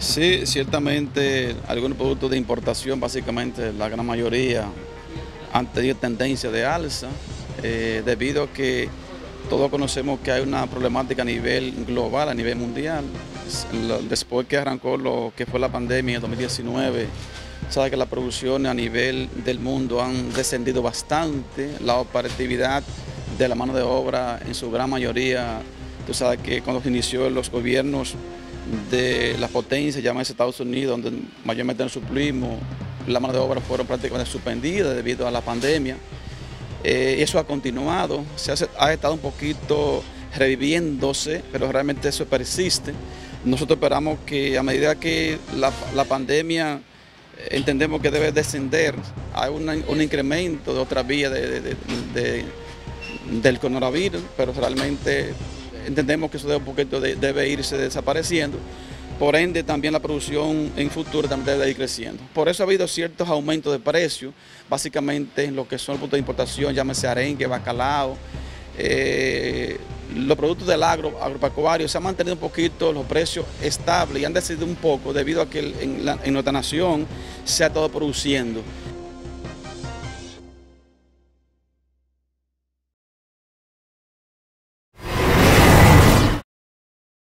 Sí, ciertamente algunos productos de importación, básicamente la gran mayoría, han tenido tendencia de alza, debido a que todos conocemos que hay una problemática a nivel global, a nivel mundial. Después que arrancó lo que fue la pandemia en 2019, sabe que las producciones a nivel del mundo han descendido bastante, la operatividad de la mano de obra en su gran mayoría. Tú sabes que cuando se inició los gobiernos de las potencias, llámese Estados Unidos, donde mayormente nos suplimos, la mano de obra fueron prácticamente suspendidas debido a la pandemia. Eso ha continuado, ha estado un poquito reviviéndose, pero realmente eso persiste. Nosotros esperamos que a medida que la pandemia entendemos que debe descender, hay un incremento de otras vías del coronavirus, pero realmente entendemos que eso debe irse desapareciendo. Por ende, también la producción en futuro también debe ir creciendo. Por eso ha habido ciertos aumentos de precios, básicamente en lo que son los productos de importación, llámese arenque, bacalao. Los productos del agropecuario se han mantenido un poquito los precios estables y han descendido un poco debido a que en nuestra nación se ha estado produciendo.